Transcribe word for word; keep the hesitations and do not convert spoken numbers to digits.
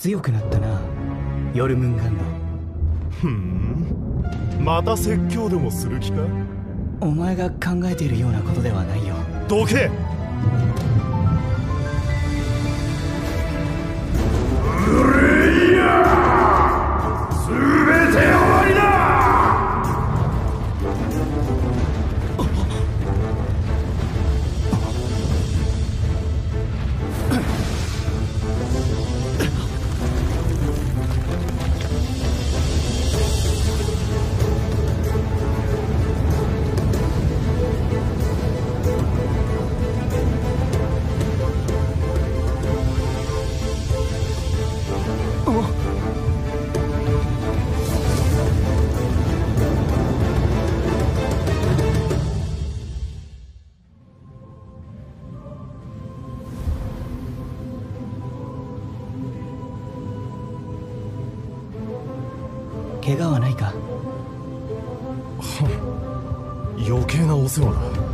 強くなったな、ヨルムンガンド。 ふん、また説教でもする気か？ お前が考えているようなことではないよ。 どけ！フレイヤー！全て終わりだ！ 怪我はないか？ 余計なお世話だ。